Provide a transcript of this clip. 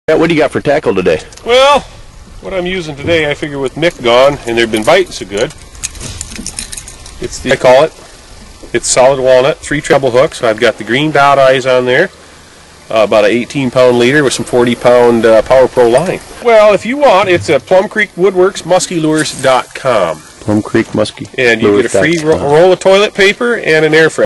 What do you got for tackle today? Well, what I'm using today, I figure with Mick gone, and they've been biting so good, I call it's solid walnut, 3 treble hooks. I've got the green dot eyes on there, about an 18-pound leader with some 40-pound Power Pro line. Well, if you want, it's at Plum Creek Woodworks, muskylures.com. Plum Creek Muskie. And you get a free roll of toilet paper and an air freshener.